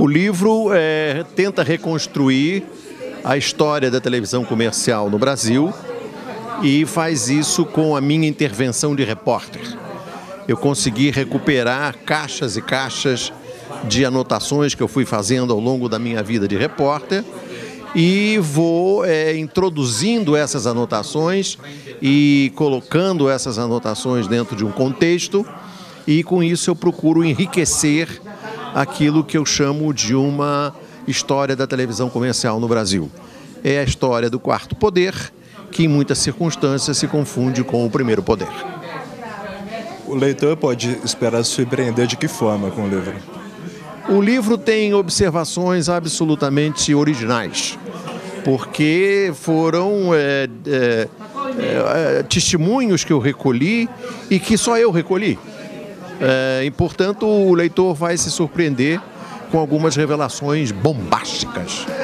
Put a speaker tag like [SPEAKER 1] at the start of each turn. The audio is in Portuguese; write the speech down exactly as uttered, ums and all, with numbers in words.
[SPEAKER 1] O livro é, tenta reconstruir a história da televisão comercial no Brasil e faz isso com a minha intervenção de repórter. Eu consegui recuperar caixas e caixas de anotações que eu fui fazendo ao longo da minha vida de repórter e vou é, introduzindo essas anotações e colocando essas anotações dentro de um contexto, e com isso eu procuro enriquecer aquilo que eu chamo de uma história da televisão comercial no Brasil. É a história do quarto poder, que em muitas circunstâncias se confunde com o primeiro poder.
[SPEAKER 2] O leitor pode esperar se surpreender de que forma com o livro?
[SPEAKER 1] O livro tem observações absolutamente originais, porque foram é, é, é, testemunhos que eu recolhi e que só eu recolhi. É, e, portanto, o leitor vai se surpreender com algumas revelações bombásticas.